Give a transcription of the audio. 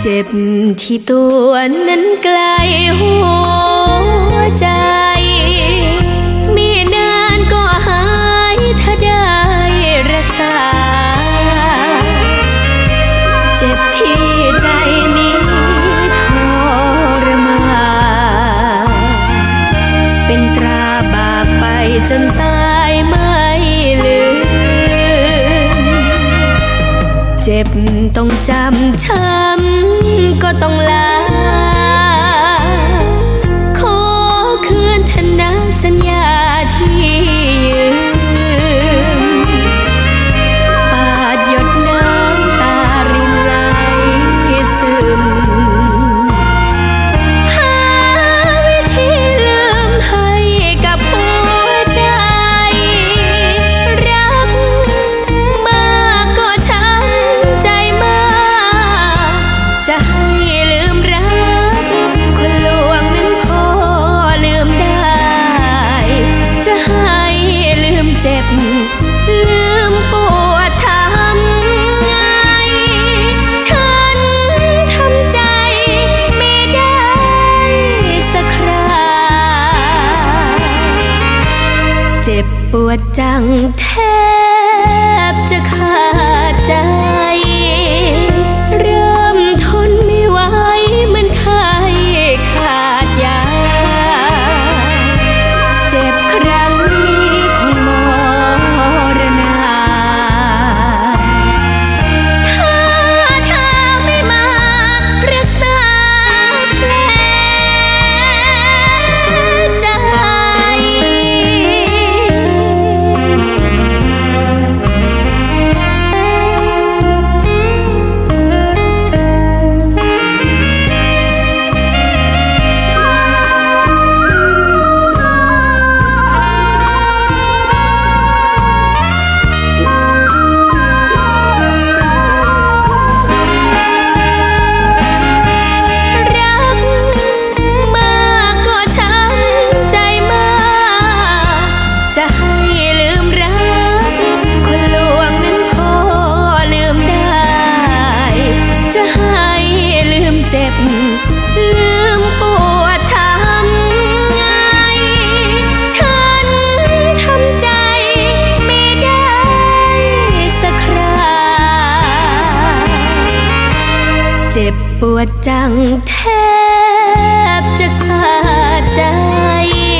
เจ็บที่ตัวนั้นไกลหัวใจมีนานก็หายถ้าได้รักษาเจ็บที่ใจนี้ทรมานเป็นตราบาปไปจนตายไม่ลืมเจ็บต้องจำช้ำก็ต้องลาขอคืนธนาสัญญาที่ยืมปาดหยดน้ำตารินไหลซึมหาวิธีลืมให้กับหัวใจรักมากก็ช้ำใจมากจะให้ลืมรักคนลวงนั้นพอลืมได้จะให้ลืมเจ็บลืมปวดทำไงฉันทำใจไม่ได้สักคราเจ็บปวดจังแทบจะขาดใจเริ่มทนไม่ไหวเหมือนไข้ขาดยาเจ็บครั้งนี้คงมรณาถ้าเธอไม่มารักษาแผลใจ เจ็บปวดจังแทบจะขาดใจ